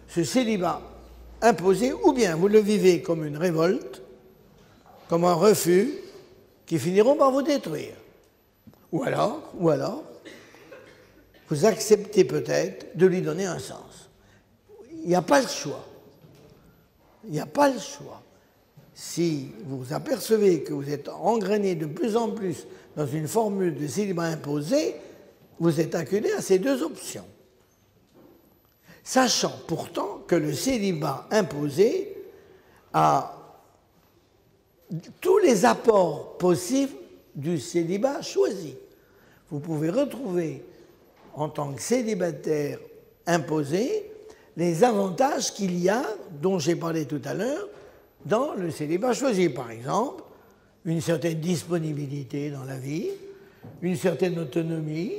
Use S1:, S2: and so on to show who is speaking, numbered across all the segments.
S1: ce célibat imposé, ou bien vous le vivez comme une révolte, comme un refus qui finiront par vous détruire. Ou alors, vous acceptez peut-être de lui donner un sens. Il n'y a pas le choix. Il n'y a pas le choix. Si vous apercevez que vous êtes engrainé de plus en plus dans une formule de célibat imposé, vous êtes acculé à ces deux options. Sachant pourtant que le célibat imposé a tous les apports possibles du célibat choisi. Vous pouvez retrouver en tant que célibataire imposé les avantages qu'il y a, dont j'ai parlé tout à l'heure, dans le célibat choisi. Par exemple, une certaine disponibilité dans la vie, une certaine autonomie.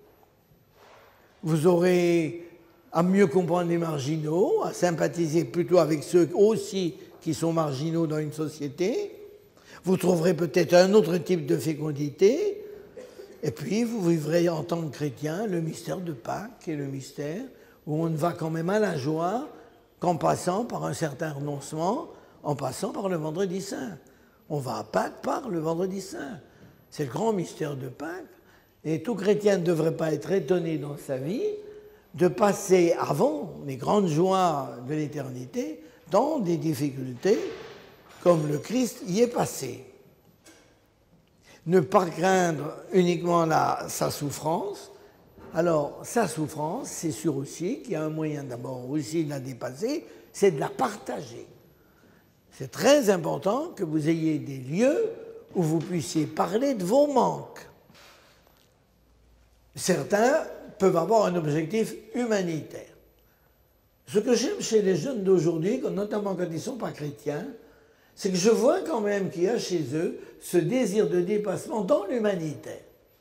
S1: Vous aurez à mieux comprendre les marginaux, à sympathiser plutôt avec ceux aussi qui sont marginaux dans une société. Vous trouverez peut-être un autre type de fécondité. Et puis, vous vivrez en tant que chrétien le mystère de Pâques, qui est le mystère où on ne va quand même à la joie qu'en passant par un certain renoncement, en passant par le vendredi saint. On va à Pâques par le vendredi saint. C'est le grand mystère de Pâques. Et tout chrétien ne devrait pas être étonné dans sa vie de passer avant les grandes joies de l'éternité dans des difficultés comme le Christ y est passé. Ne pas craindre uniquement sa souffrance. Alors, sa souffrance, c'est sûr aussi qu'il y a un moyen d'abord aussi de la dépasser, c'est de la partager. C'est très important que vous ayez des lieux où vous puissiez parler de vos manques. Certains peuvent avoir un objectif humanitaire. Ce que j'aime chez les jeunes d'aujourd'hui, notamment quand ils ne sont pas chrétiens, c'est que je vois quand même qu'il y a chez eux ce désir de dépassement dans l'humanitaire.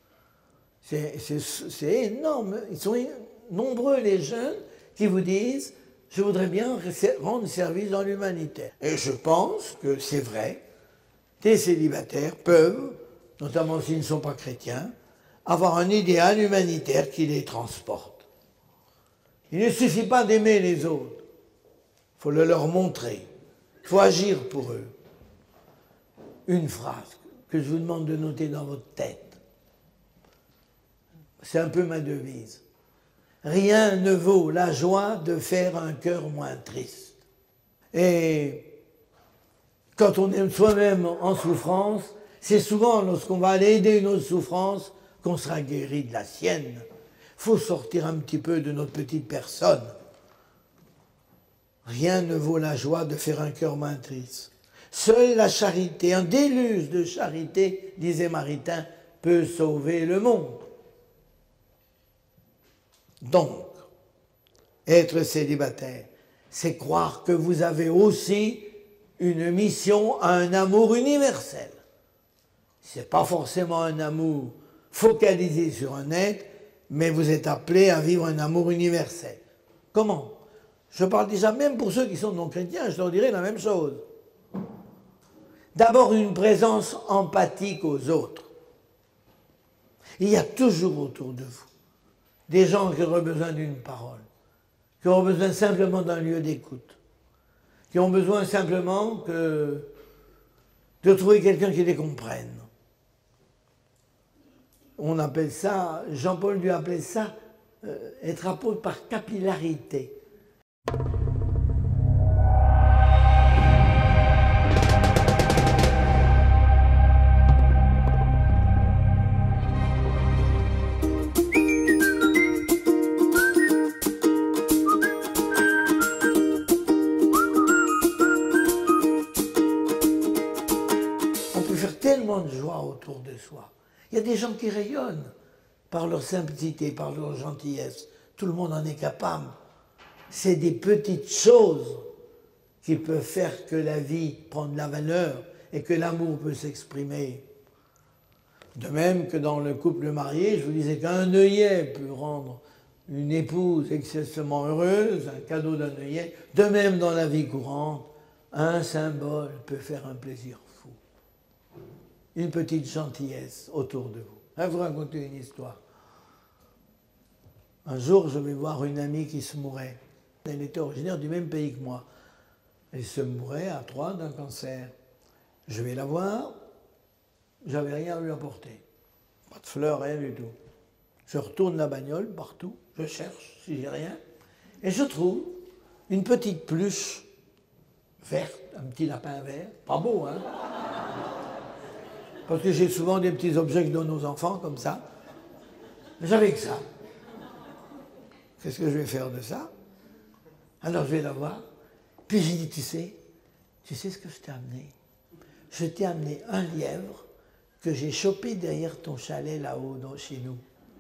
S1: C'est énorme. Ils sont nombreux les jeunes qui vous disent « je voudrais bien rendre service dans l'humanitaire ». Et je pense que c'est vrai. Des célibataires peuvent, notamment s'ils ne sont pas chrétiens, avoir un idéal humanitaire qui les transporte. Il ne suffit pas d'aimer les autres. Il faut le leur montrer. Il faut agir pour eux. Une phrase que je vous demande de noter dans votre tête. C'est un peu ma devise. Rien ne vaut la joie de faire un cœur moins triste. Et quand on est soi-même en souffrance, c'est souvent lorsqu'on va aller aider une autre souffrance qu'on sera guéri de la sienne. Il faut sortir un petit peu de notre petite personne. Rien ne vaut la joie de faire un cœur moins triste. Seule la charité, un déluge de charité, disait Maritain, peut sauver le monde. Donc, être célibataire, c'est croire que vous avez aussi une mission, un amour universel. Ce n'est pas forcément un amour focalisé sur un être, mais vous êtes appelé à vivre un amour universel. Comment? Je parle déjà même pour ceux qui sont non-chrétiens, je leur dirais la même chose. D'abord, une présence empathique aux autres. Il y a toujours autour de vous des gens qui auraient besoin d'une parole, qui ont besoin simplement d'un lieu d'écoute, qui ont besoin simplement de trouver quelqu'un qui les comprenne. On appelle ça, Jean-Paul lui appelait ça, être apôtre par capillarité. Tellement de joie autour de soi. Il y a des gens qui rayonnent par leur simplicité, par leur gentillesse. Tout le monde en est capable. C'est des petites choses qui peuvent faire que la vie prend de la valeur et que l'amour peut s'exprimer. De même que dans le couple marié, je vous disais qu'un œillet peut rendre une épouse excessivement heureuse, un cadeau d'un œillet. De même dans la vie courante, un symbole peut faire un plaisir fou. Une petite gentillesse autour de vous. Je vais vous raconter une histoire. Un jour, je vais voir une amie qui se mourait. Elle était originaire du même pays que moi. Elle se mourait à 3 d'un cancer. Je vais la voir, j'avais rien à lui apporter. Pas de fleurs, rien du tout. Je retourne la bagnole partout, je cherche si j'ai rien, et je trouve une petite pluche verte, un petit lapin vert, pas beau, hein? Parce que j'ai souvent des petits objets que je donne aux enfants comme ça. J'avais que ça. Qu'est-ce que je vais faire de ça? Alors je vais la voir, puis j'ai dit, tu sais ce que je t'ai amené? Je t'ai amené un lièvre que j'ai chopé derrière ton chalet là-haut, chez nous.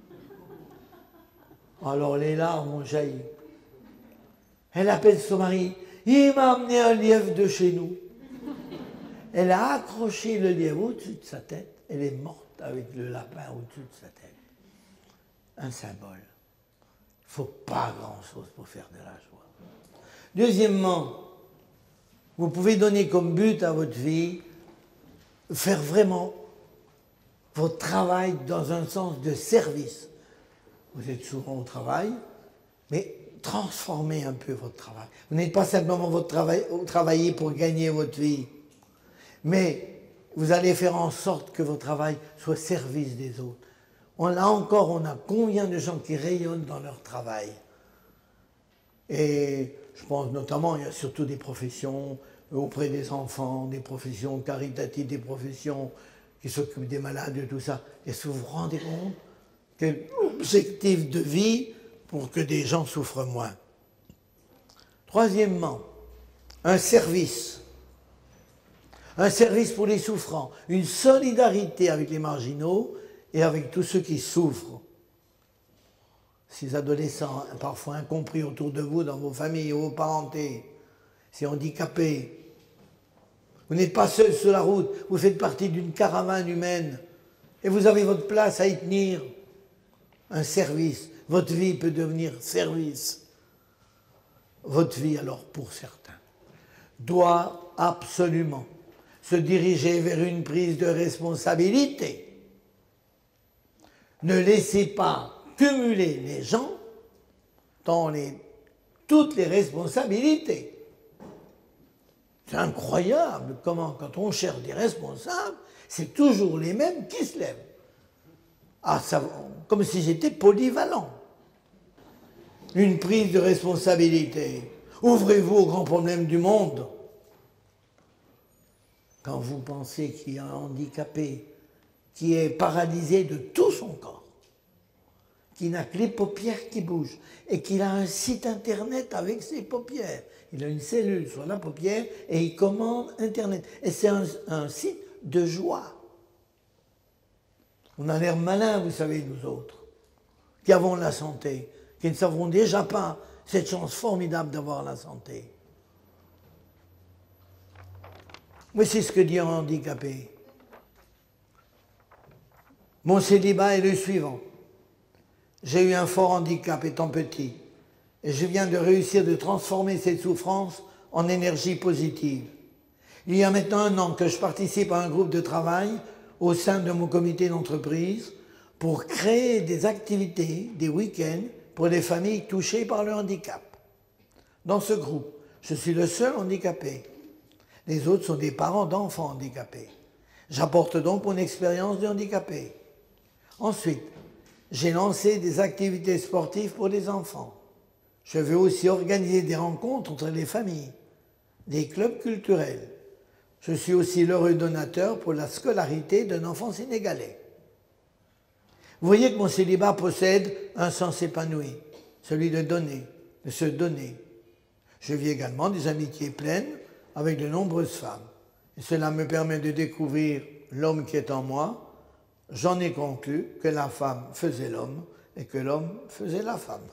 S1: Alors les larmes ont jailli. Elle appelle son mari, il m'a amené un lièvre de chez nous. Elle a accroché le lièvre au-dessus de sa tête, elle est morte avec le lapin au-dessus de sa tête. Un symbole. Il ne faut pas grand-chose pour faire de la joie. Deuxièmement, vous pouvez donner comme but à votre vie, faire vraiment votre travail dans un sens de service. Vous êtes souvent au travail, mais transformez un peu votre travail. Vous n'êtes pas simplement travailler pour gagner votre vie, mais vous allez faire en sorte que votre travail soit au service des autres. Là encore, on a combien de gens qui rayonnent dans leur travail? Et je pense notamment, il y a surtout des professions auprès des enfants, des professions caritatives, des professions qui s'occupent des malades et tout ça. Est-ce que vous vous rendez compte quel objectif de vie pour que des gens souffrent moins? Troisièmement, un service. Un service pour les souffrants, une solidarité avec les marginaux et avec tous ceux qui souffrent. Ces adolescents, parfois incompris autour de vous, dans vos familles, vos parentés, ces handicapés. Vous n'êtes pas seul sur la route, vous faites partie d'une caravane humaine et vous avez votre place à y tenir. Un service, votre vie peut devenir service. Votre vie, alors, pour certains, doit absolument se diriger vers une prise de responsabilité. Ne laissez pas cumuler les gens dans toutes les responsabilités. C'est incroyable comment, quand on cherche des responsables, c'est toujours les mêmes qui se lèvent. Ah, ça, comme si j'étais polyvalent. Une prise de responsabilité. Ouvrez-vous aux grands problèmes du monde. Quand vous pensez qu'il y a un handicapé qui est paralysé de tout son corps, qui n'a que les paupières qui bougent, et qu'il a un site internet avec ses paupières. Il a une cellule sur la paupière et il commande internet. Et c'est un site de joie. On a l'air malin, vous savez, nous autres, qui avons la santé, qui ne savons déjà pas cette chance formidable d'avoir la santé. Mais c'est ce que dit un handicapé. Mon célibat est le suivant. J'ai eu un fort handicap étant petit et je viens de réussir de transformer cette souffrance en énergie positive. Il y a maintenant 1 an que je participe à un groupe de travail au sein de mon comité d'entreprise pour créer des activités, des week-ends pour les familles touchées par le handicap. Dans ce groupe, je suis le seul handicapé. Les autres sont des parents d'enfants handicapés. J'apporte donc mon expérience de handicapé. Ensuite, j'ai lancé des activités sportives pour les enfants. Je veux aussi organiser des rencontres entre les familles, des clubs culturels. Je suis aussi l'heureux donateur pour la scolarité d'un enfant sénégalais. Vous voyez que mon célibat possède un sens épanoui, celui de donner, de se donner. Je vis également des amitiés pleines avec de nombreuses femmes. Et cela me permet de découvrir l'homme qui est en moi. J'en ai conclu que la femme faisait l'homme et que l'homme faisait la femme.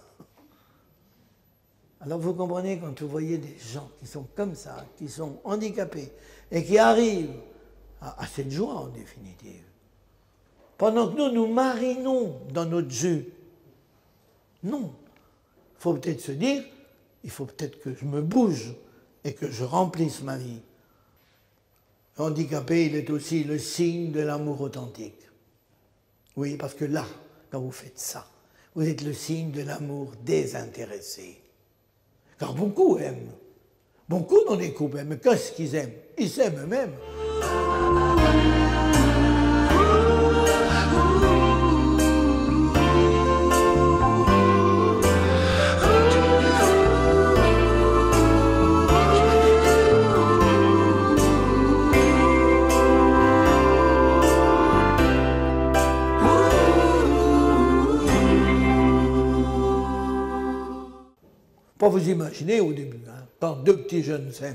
S1: Alors vous comprenez, quand vous voyez des gens qui sont comme ça, qui sont handicapés et qui arrivent à cette joie en définitive, pendant que nous marinons dans notre jus, non. Il faut peut-être se dire, il faut peut-être que je me bouge et que je remplisse ma vie. Le handicapé, il est aussi le signe de l'amour authentique. Oui, parce que là, quand vous faites ça, vous êtes le signe de l'amour désintéressé. Car beaucoup aiment. Beaucoup dans les couples aiment. Mais qu'est-ce qu'ils aiment? Ils s'aiment eux-mêmes. Pas vous imaginer au début, hein, quand deux petits jeunes s'aiment.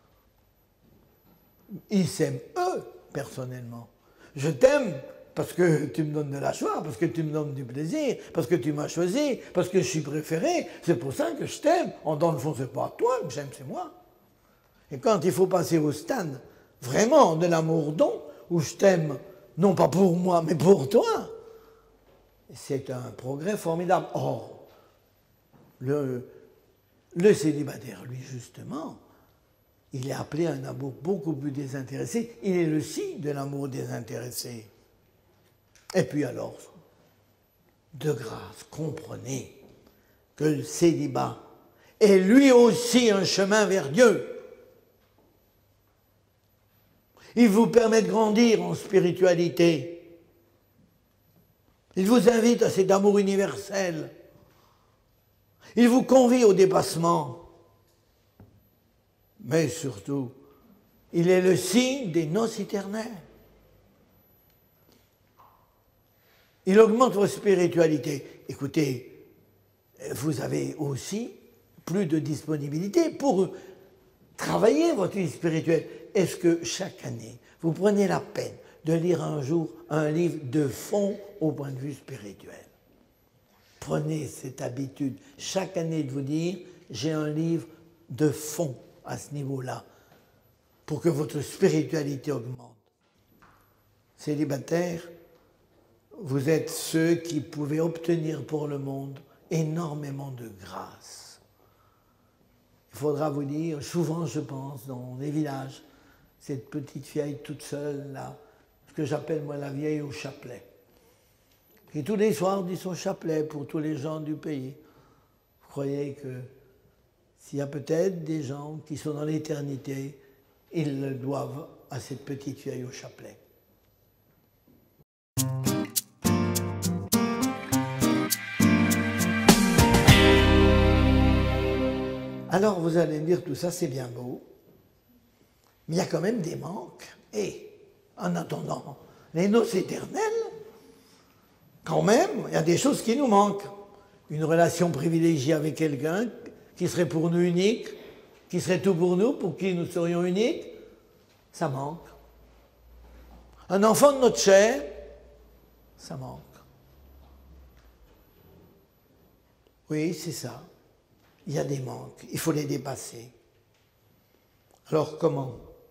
S1: Ils s'aiment eux, personnellement. Je t'aime parce que tu me donnes de la joie, parce que tu me donnes du plaisir, parce que tu m'as choisi, parce que je suis préféré. C'est pour ça que je t'aime. Dans le fond, c'est pas toi que j'aime, c'est moi. Et quand il faut passer au stade vraiment de l'amour-don, où je t'aime, non pas pour moi, mais pour toi, c'est un progrès formidable. Or, le célibataire, lui, justement, il est appelé à un amour beaucoup plus désintéressé. Il est le signe de l'amour désintéressé. Et puis alors, de grâce, comprenez que le célibat est lui aussi un chemin vers Dieu. Il vous permet de grandir en spiritualité. Il vous invite à cet amour universel. Il vous convie au dépassement. Mais surtout, il est le signe des noces éternelles. Il augmente votre spiritualité. Écoutez, vous avez aussi plus de disponibilité pour travailler votre vie spirituelle. Est-ce que chaque année, vous prenez la peine de lire un jour un livre de fond au point de vue spirituel? Prenez cette habitude chaque année de vous dire « j'ai un livre de fond à ce niveau-là » pour que votre spiritualité augmente. Célibataires, vous êtes ceux qui pouvaient obtenir pour le monde énormément de grâce. Il faudra vous dire, souvent je pense, dans les villages, cette petite vieille toute seule, là, ce que j'appelle moi la vieille au chapelet, qui tous les soirs dit son chapelet pour tous les gens du pays. Vous croyez que s'il y a peut-être des gens qui sont dans l'éternité, ils le doivent à cette petite vieille au chapelet. Alors vous allez me dire, tout ça c'est bien beau, mais il y a quand même des manques. Et en attendant les noces éternelles, quand même, il y a des choses qui nous manquent. Une relation privilégiée avec quelqu'un qui serait pour nous unique, qui serait tout pour nous, pour qui nous serions uniques, ça manque. Un enfant de notre chair, ça manque. Oui, c'est ça. Il y a des manques, il faut les dépasser. Alors comment?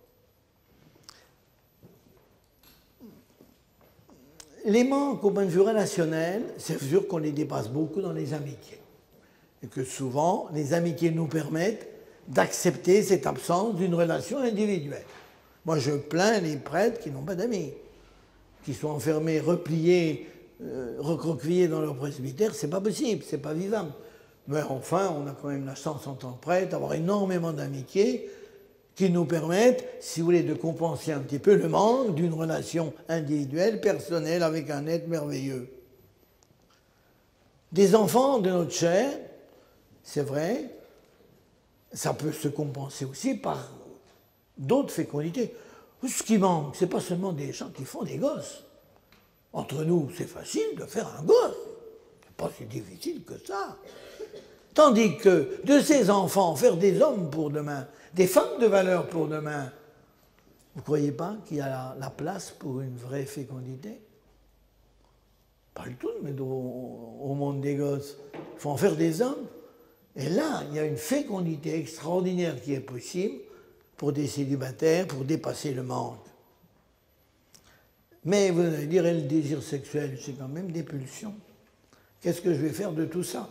S1: Les manques au point de vue relationnel, c'est sûr qu'on les dépasse beaucoup dans les amitiés. Et que souvent, les amitiés nous permettent d'accepter cette absence d'une relation individuelle. Moi, je plains les prêtres qui n'ont pas d'amis, qui sont enfermés, repliés, recroquevillés dans leur presbytère. C'est pas possible, c'est pas vivable. Mais enfin, on a quand même la chance en tant que prêtre d'avoir énormément d'amitiés qui nous permettent, si vous voulez, de compenser un petit peu le manque d'une relation individuelle, personnelle, avec un être merveilleux. Des enfants de notre chair, c'est vrai, ça peut se compenser aussi par d'autres fécondités. Ce qui manque, c'est pas seulement des gens qui font des gosses. Entre nous, c'est facile de faire un gosse. C'est pas si difficile que ça. Tandis que de ces enfants, faire des hommes pour demain, des femmes de valeur pour demain, vous ne croyez pas qu'il y a la place pour une vraie fécondité? Pas du tout, mais au monde des gosses, il faut en faire des hommes. Et là, il y a une fécondité extraordinaire qui est possible pour des célibataires, pour dépasser le manque. Mais vous allez dire, et le désir sexuel, c'est quand même des pulsions. Qu'est-ce que je vais faire de tout ça?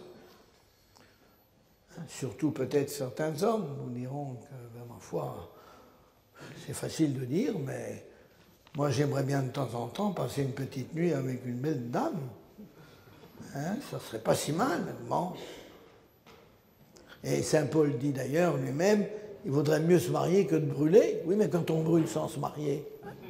S1: Surtout peut-être certains hommes nous diront que, ma foi, c'est facile de dire, mais moi j'aimerais bien de temps en temps passer une petite nuit avec une belle dame. Hein, ça serait pas si mal, bon. Et saint Paul dit d'ailleurs lui-même, il vaudrait mieux se marier que de brûler. Oui, mais quand on brûle sans se marier.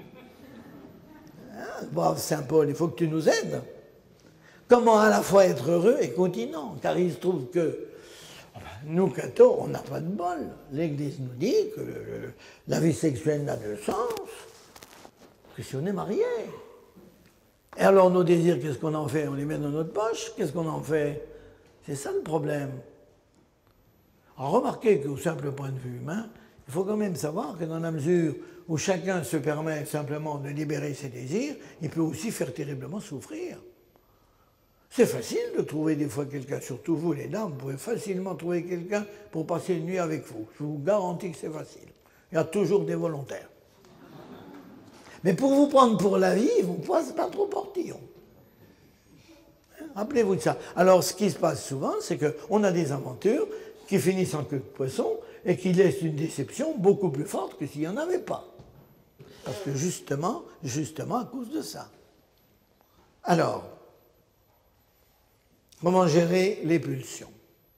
S1: Hein, brave saint Paul, il faut que tu nous aides. Comment à la fois être heureux et continent? Car il se trouve que nous, cathos, on n'a pas de bol. L'Église nous dit que la vie sexuelle n'a de sens que si on est marié. Et alors nos désirs, qu'est-ce qu'on en fait? On les met dans notre poche? Qu'est-ce qu'on en fait? C'est ça le problème. Alors remarquez qu'au simple point de vue humain, il faut quand même savoir que dans la mesure où chacun se permet simplement de libérer ses désirs, il peut aussi faire terriblement souffrir. C'est facile de trouver des fois quelqu'un, surtout vous les dames, vous pouvez facilement trouver quelqu'un pour passer une nuit avec vous. Je vous garantis que c'est facile. Il y a toujours des volontaires. Mais pour vous prendre pour la vie, vous ne pouvez pas trop portillon. Rappelez-vous de ça. Alors ce qui se passe souvent, c'est qu'on a des aventures qui finissent en queue de poisson et qui laissent une déception beaucoup plus forte que s'il n'y en avait pas. Parce que justement à cause de ça. Alors, comment gérer les pulsions?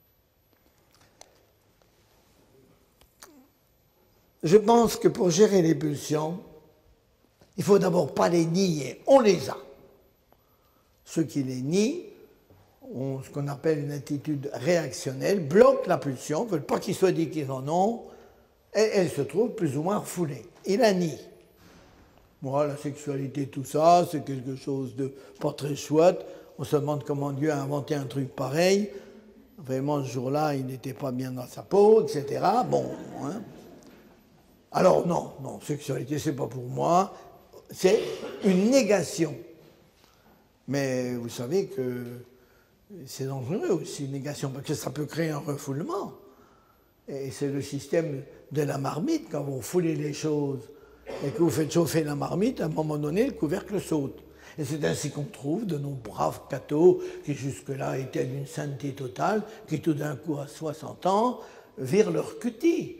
S1: Je pense que pour gérer les pulsions, il ne faut d'abord pas les nier. On les a. Ceux qui les nient ont ce qu'on appelle une attitude réactionnelle, bloquent la pulsion, ne veulent pas qu'il soit dit qu'ils en ont, et elle se trouve plus ou moins refoulée. Ils la nient. Moi, la sexualité, tout ça, c'est quelque chose de pas très chouette. On se demande comment Dieu a inventé un truc pareil. Vraiment, ce jour-là, il n'était pas bien dans sa peau, etc. Bon, hein. Alors non, sexualité, c'est pas pour moi. C'est une négation. Mais vous savez que c'est dangereux aussi, une négation, parce que ça peut créer un refoulement. Et c'est le système de la marmite. Quand vous foulez les choses et que vous faites chauffer la marmite, à un moment donné, le couvercle saute. Et c'est ainsi qu'on trouve de nos braves cathos qui jusque-là étaient d'une sainteté totale, qui tout d'un coup, à 60 ans, virent leur cutie.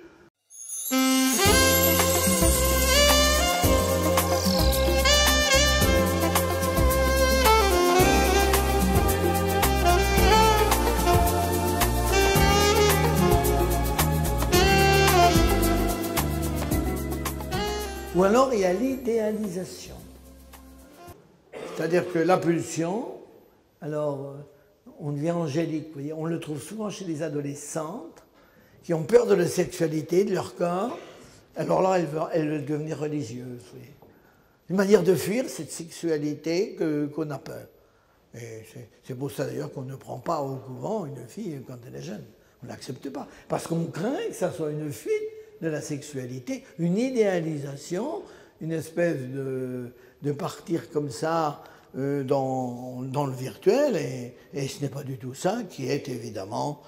S1: Ou alors il y a l'idéalisation. C'est-à-dire que la pulsion, alors on devient angélique, vous voyez, on le trouve souvent chez les adolescentes qui ont peur de la sexualité, de leur corps, alors là elles veulent devenir religieuses. Vous voyez. Une manière de fuir cette sexualité qu'on a peur. Et c'est pour ça d'ailleurs qu'on ne prend pas au couvent une fille quand elle est jeune. On ne l'accepte pas. Parce qu'on craint que ça soit une fuite de la sexualité, une idéalisation, une espèce de partir comme ça dans le virtuel, et ce n'est pas du tout ça qui est évidemment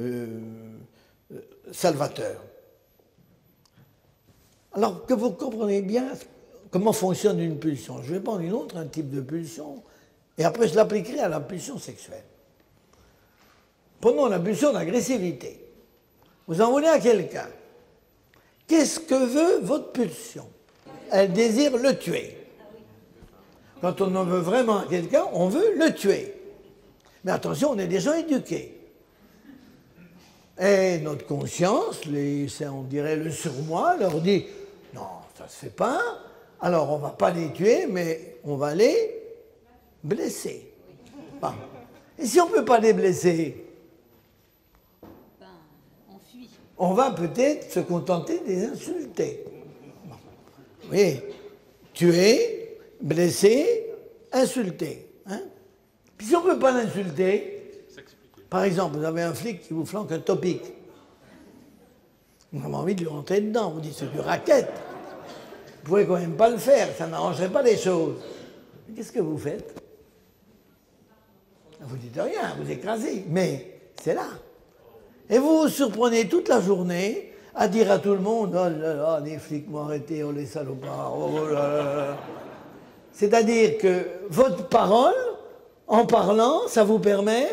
S1: salvateur. Alors que vous comprenez bien comment fonctionne une pulsion. Je vais prendre un type de pulsion, et après je l'appliquerai à la pulsion sexuelle. Prenons la pulsion d'agressivité. Vous en voulez à quelqu'un. Qu'est-ce que veut votre pulsion? Elle désire le tuer. Quand on en veut vraiment à quelqu'un, on veut le tuer. Mais attention, on est des gens éduqués. Et notre conscience, on dirait le surmoi, leur dit « Non, ça ne se fait pas. Alors on ne va pas les tuer, mais on va les blesser. » Bon. Et si on ne peut pas les blesser, on va peut-être se contenter de les insulter. Bon. Vous voyez, tuer, blesser, insulter. Hein? Puis si on ne peut pas l'insulter, par exemple, vous avez un flic qui vous flanque un topic. Vous avez envie de lui rentrer dedans, vous dites c'est du racket. Vous ne pouvez quand même pas le faire, ça n'arrangerait pas les choses. Qu'est-ce que vous faites? Vous dites rien, vous écrasez, mais c'est là. Et vous vous surprenez toute la journée à dire à tout le monde « Oh là là, les flics m'ont arrêté, oh les salopards, oh là là ». C'est-à-dire que votre parole, en parlant, ça vous permet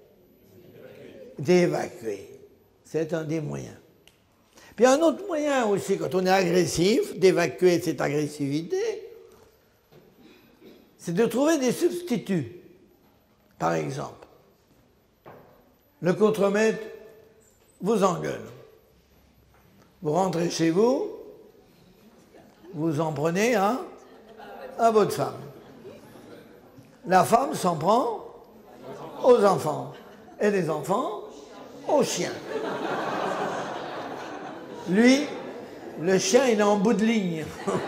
S1: d'évacuer. C'est un des moyens. Puis un autre moyen aussi, quand on est agressif, d'évacuer cette agressivité, c'est de trouver des substituts. Par exemple, le contremaître vous engueule. Vous rentrez chez vous, vous en prenez à votre femme. La femme s'en prend aux enfants. Et les enfants aux chiens. Lui, le chien, il est en bout de ligne.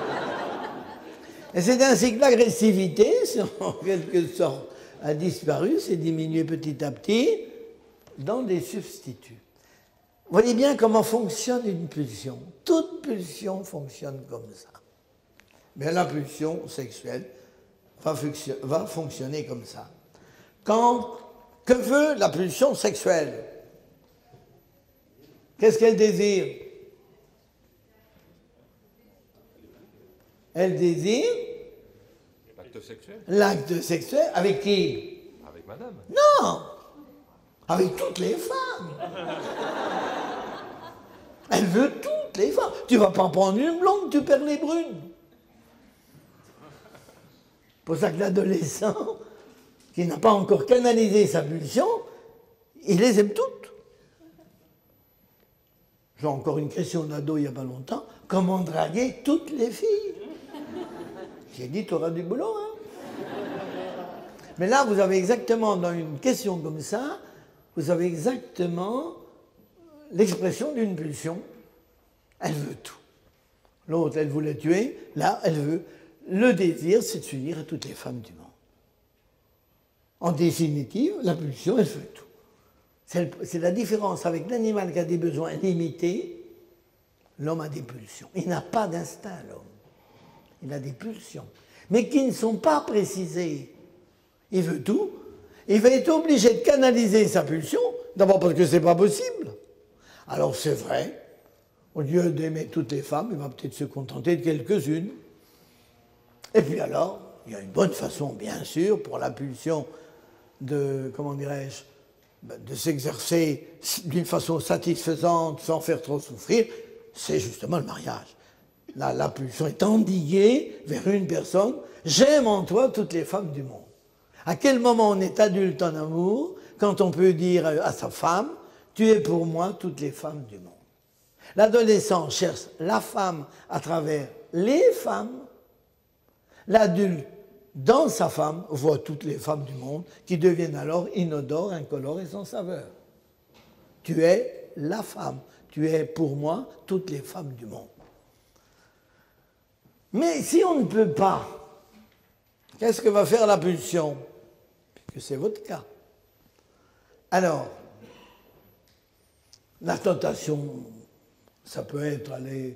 S1: Et c'est ainsi que l'agressivité, en quelque sorte, a disparu, s'est diminuée petit à petit dans des substituts. Vous voyez bien comment fonctionne une pulsion. Toute pulsion fonctionne comme ça. Mais la pulsion sexuelle va fonctionner comme ça. Que veut la pulsion sexuelle? Qu'est-ce qu'elle désire? Elle désire
S2: l'acte sexuel.
S1: L'acte sexuel avec qui?
S2: Avec madame.
S1: Non, avec toutes les femmes. Elle veut toutes les femmes. Tu vas pas prendre une blonde, tu perds les brunes. C'est pour ça que l'adolescent, qui n'a pas encore canalisé sa pulsion, il les aime toutes. J'ai encore une question d'ado il n'y a pas longtemps. Comment draguer toutes les filles? J'ai dit, tu auras du boulot, hein? Mais là, vous avez exactement, dans une question comme ça, vous avez exactement l'expression d'une pulsion. Elle veut tout. L'autre, elle voulait tuer. Là, elle veut. Le désir, c'est de s'unir à toutes les femmes du monde. En définitive, la pulsion, elle veut tout. C'est la différence avec l'animal qui a des besoins limités. L'homme a des pulsions. Il n'a pas d'instinct, l'homme. Il a des pulsions. Mais qui ne sont pas précisées. Il veut tout. Il va être obligé de canaliser sa pulsion, d'abord parce que ce n'est pas possible. Alors c'est vrai, au lieu d'aimer toutes les femmes, il va peut-être se contenter de quelques-unes. Et puis alors, il y a une bonne façon, bien sûr, pour la pulsion de, comment dirais-je, de s'exercer d'une façon satisfaisante, sans faire trop souffrir, c'est justement le mariage. Là, la pulsion est endiguée vers une personne. J'aime en toi toutes les femmes du monde. À quel moment on est adulte en amour, quand on peut dire à sa femme, tu es pour moi toutes les femmes du monde. L'adolescent cherche la femme à travers les femmes. L'adulte, dans sa femme, voit toutes les femmes du monde qui deviennent alors inodores, incolores et sans saveur. Tu es la femme. Tu es pour moi toutes les femmes du monde. Mais si on ne peut pas, qu'est-ce que va faire la pulsion? Puisque c'est votre cas. Alors, la tentation, ça peut être aller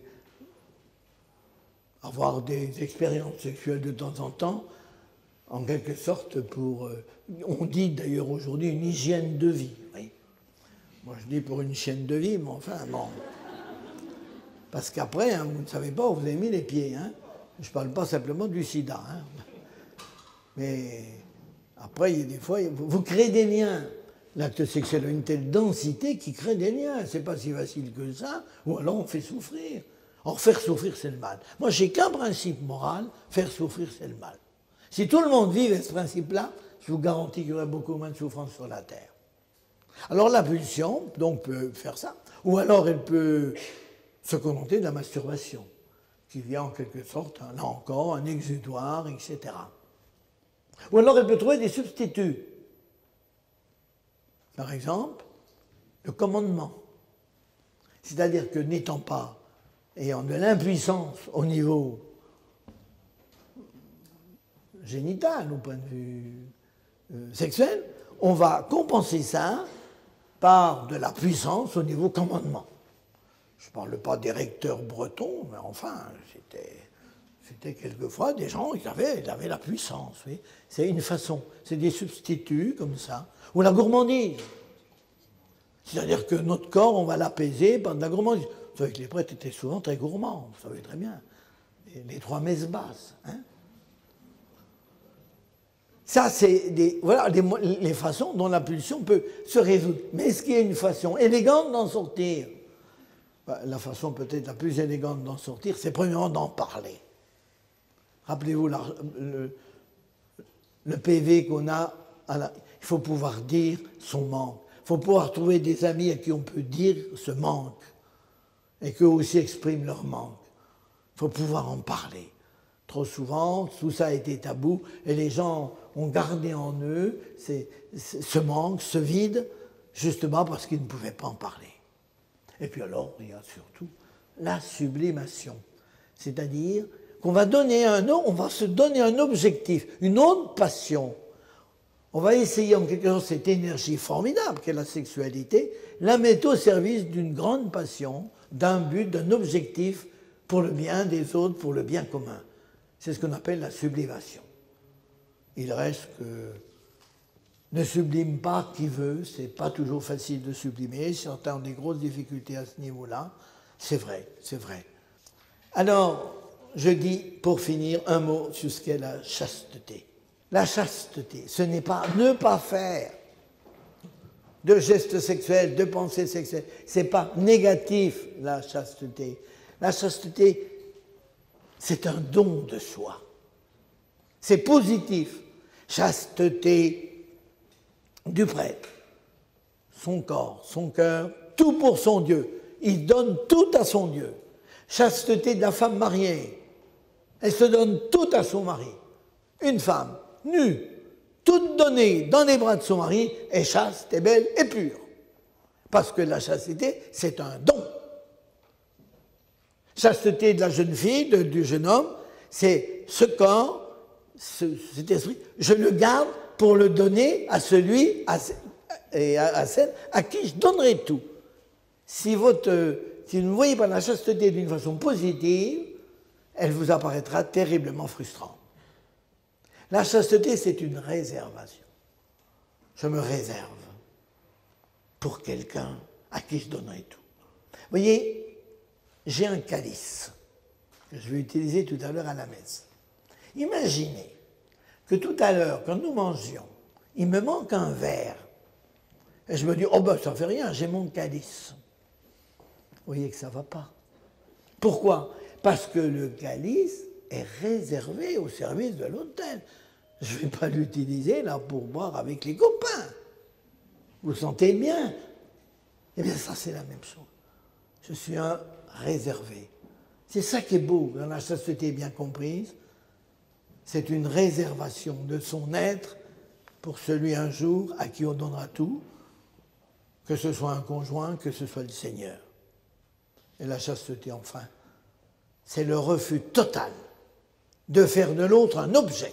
S1: avoir des expériences sexuelles de temps en temps, en quelque sorte pour, on dit d'ailleurs aujourd'hui une hygiène de vie. Oui. Moi je dis pour une hygiène de vie, mais enfin bon. Parce qu'après, hein, vous ne savez pas où vous avez mis les pieds. Hein. Je ne parle pas simplement du sida. Hein. Mais après, il y a des fois, vous créez des liens. L'acte sexuel a une telle densité qui crée des liens. C'est pas si facile que ça. Ou alors on fait souffrir. Or, faire souffrir, c'est le mal. Moi, j'ai qu'un principe moral, faire souffrir, c'est le mal. Si tout le monde vivait ce principe-là, je vous garantis qu'il y aurait beaucoup moins de souffrance sur la Terre. Alors la pulsion, donc, peut faire ça. Ou alors elle peut se contenter de la masturbation, qui vient en quelque sorte, là encore, un exutoire, etc. Ou alors elle peut trouver des substituts. Par exemple, le commandement. C'est-à-dire que n'étant pas, ayant de l'impuissance au niveau génital, au point de vue sexuel, on va compenser ça par de la puissance au niveau commandement. Je ne parle pas des recteurs bretons, mais enfin, c'était quelquefois des gens, ils avaient la puissance. Oui. C'est une façon, c'est des substituts comme ça. Ou la gourmandise. C'est-à-dire que notre corps, on va l'apaiser par de la gourmandise. Vous savez que les prêtres étaient souvent très gourmands, vous savez très bien. Les 3 messes basses. Hein. Ça, c'est voilà, les façons dont la pulsion peut se résoudre. Mais est-ce qu'il y a une façon élégante d'en sortir? La façon peut-être la plus élégante d'en sortir, c'est premièrement d'en parler. Rappelez-vous le PV qu'on a, il faut pouvoir dire son manque. Il faut pouvoir trouver des amis à qui on peut dire ce manque et qu'eux aussi expriment leur manque. Il faut pouvoir en parler. Trop souvent, tout ça a été tabou et les gens ont gardé en eux ce manque, ce vide, justement parce qu'ils ne pouvaient pas en parler. Et puis alors, il y a surtout la sublimation. C'est-à-dire qu'on va se donner un objectif, une autre passion. On va essayer en quelque sorte cette énergie formidable qu'est la sexualité, la mettre au service d'une grande passion, d'un but, d'un objectif pour le bien des autres, pour le bien commun. C'est ce qu'on appelle la sublimation. Il reste que ne sublime pas qui veut, c'est pas toujours facile de sublimer, certains ont des grosses difficultés à ce niveau-là, c'est vrai, c'est vrai. Alors, je dis pour finir un mot sur ce qu'est la chasteté. La chasteté, ce n'est pas ne pas faire de gestes sexuels, de pensées sexuelles, c'est pas négatif la chasteté. La chasteté, c'est un don de soi. C'est positif. Chasteté du prêtre. Son corps, son cœur, tout pour son Dieu. Il donne tout à son Dieu. Chasteté de la femme mariée. Elle se donne tout à son mari. Une femme nue, toute donnée dans les bras de son mari, est chaste, est belle et pure. Parce que la chasteté, c'est un don. Chasteté de la jeune fille, du jeune homme, c'est ce corps, cet esprit, je le garde pour le donner à celui et à celle à qui je donnerai tout. Si vous ne voyez pas la chasteté d'une façon positive, elle vous apparaîtra terriblement frustrante. La chasteté, c'est une réservation. Je me réserve pour quelqu'un à qui je donnerai tout. Vous voyez, j'ai un calice que je vais utiliser tout à l'heure à la messe. Imaginez que tout à l'heure, quand nous mangions, il me manque un verre. Et je me dis, oh ben ça fait rien, j'ai mon calice. Vous voyez que ça ne va pas. Pourquoi? Parce que le calice est réservé au service de l'autel. Je ne vais pas l'utiliser là pour boire avec les copains. Vous le sentez bien? Eh bien ça c'est la même chose. Je suis un réservé. C'est ça qui est beau dans la chasteté bien comprise. C'est une réservation de son être pour celui un jour à qui on donnera tout, que ce soit un conjoint, que ce soit le Seigneur. Et la chasteté, enfin, c'est le refus total de faire de l'autre un objet.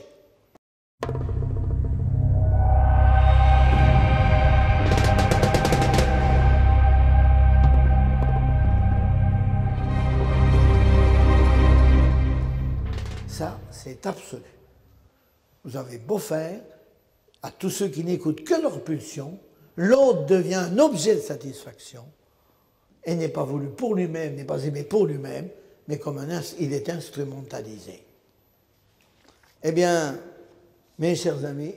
S1: Ça, c'est absolu. Vous avez beau faire, à tous ceux qui n'écoutent que leur pulsion, l'autre devient un objet de satisfaction et n'est pas voulu pour lui-même, n'est pas aimé pour lui-même, mais comme il est instrumentalisé. Eh bien, mes chers amis,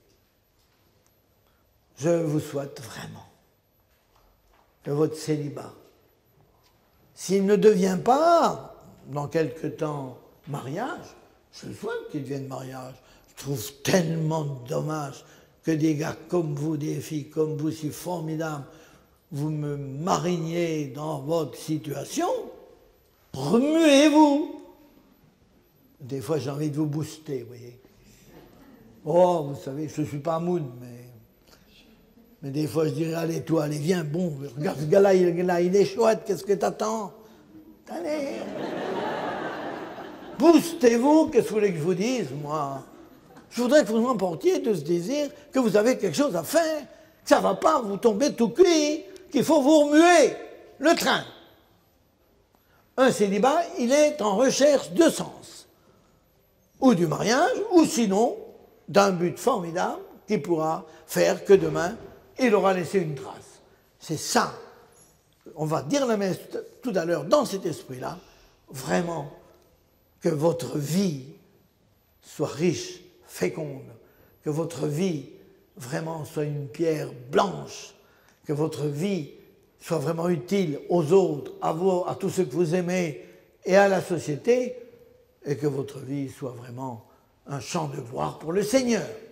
S1: je vous souhaite vraiment que votre célibat, s'il ne devient pas, dans quelque temps, mariage, je souhaite qu'il devienne mariage. Je trouve tellement dommage que des gars comme vous, des filles comme vous, si formidables, vous me mariniez dans votre situation. Remuez-vous. Des fois, j'ai envie de vous booster, vous voyez. Oh, vous savez, je ne suis pas mood, mais des fois, je dirais, allez, toi, allez, viens, bon, regarde ce gars-là, il est chouette, qu'est-ce que t'attends? Allez. Boostez-vous, qu'est-ce que vous voulez que je vous dise, moi? Je voudrais que vous m'emportiez de ce désir que vous avez quelque chose à faire, que ça ne va pas, vous tomber tout cuit, qu'il faut vous remuer le train. Un célibat, il est en recherche de sens, ou du mariage, ou sinon d'un but formidable qui pourra faire que demain, il aura laissé une trace. C'est ça. On va dire la messe tout à l'heure dans cet esprit-là, vraiment, que votre vie soit riche, féconde, que votre vie vraiment soit une pierre blanche, que votre vie soit vraiment utile aux autres, à vous, à tous ceux que vous aimez et à la société, et que votre vie soit vraiment un chant de gloire pour le Seigneur.